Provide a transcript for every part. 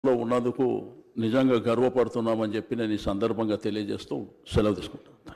లో ఉన్నందుకు నిజంగా గర్వపడుతున్నామని చెప్పి నేను ఈ సందర్భంగా తెలియజేస్తూ సెలవు తీసుకుంటాను.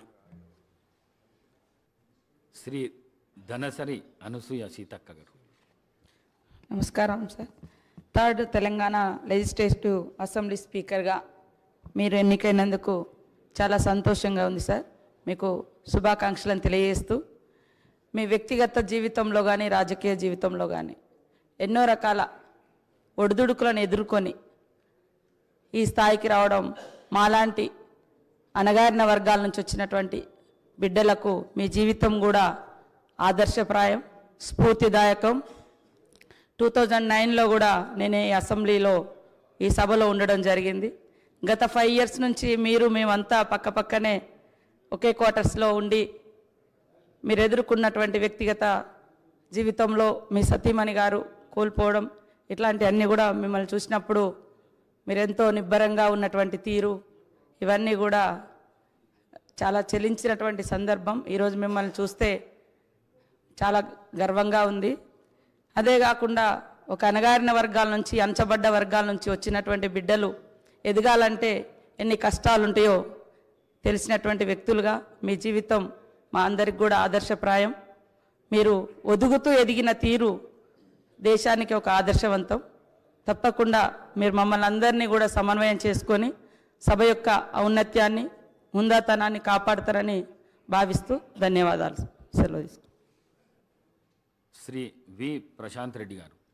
శ్రీ ధనసరి అనసూయ సీతక్క గారు. నమస్కారం sir. Third Telangana legislative assembly స్పీకర్గా మీరు ఎన్నికైనందుకు చాలా సంతోషంగా ఉంది సార్. మీకు శుభాకాంక్షలను తెలియజేస్తూ మీ వ్యక్తిగత జీవితంలో కానీ రాజకీయ జీవితంలో కానీ ఎన్నో రకాల ఒడిదుడుకులను ఎదుర్కొని ఈ స్థాయికి రావడం మాలాంటి అణగారిన వర్గాల నుంచి వచ్చినటువంటి బిడ్డలకు మీ జీవితం కూడా ఆదర్శప్రాయం, స్ఫూర్తిదాయకం. 2009లో కూడా నేను ఈ అసెంబ్లీలో ఈ సభలో ఉండడం జరిగింది. గత 5 years నుంచి మేమంతా పక్కపక్కనే ఒకే క్వార్టర్స్లో ఉండి మీరు ఎదుర్కొన్నటువంటి వ్యక్తిగత జీవితంలో మీ సతీమణి గారు కోల్పోవడం ఇట్లాంటివన్నీ కూడా మిమ్మల్ని చూసినప్పుడు మీరెంతో నిబ్బరంగా ఉన్నటువంటి తీరు ఇవన్నీ కూడా చాలా చెలించినటువంటి సందర్భం. ఈరోజు మిమ్మల్ని చూస్తే చాలా గర్వంగా ఉంది. అదే కాకుండా ఒక అణగారిన వర్గాల నుంచి, అంచబడ్డ వర్గాల నుంచి వచ్చినటువంటి బిడ్డలు ఎదగాలంటే ఎన్ని కష్టాలు ఉంటాయో తెలిసినటువంటి వ్యక్తులుగా మీ జీవితం మా అందరికి కూడా ఆదర్శప్రాయం. మీరు ఒదుగుతూ ఎదిగిన తీరు దేశానికి ఒక ఆదర్శవంతం. తప్పకుండా మీరు మమ్మల్ని అందరినీ కూడా సమన్వయం చేసుకొని సభ యొక్క ఔన్నత్యాన్ని, ముందాతనాన్ని కాపాడుతారని భావిస్తూ ధన్యవాదాలు. సెలవు తీసుకుంటాను. శ్రీ వి ప్రశాంత్ రెడ్డి గారు.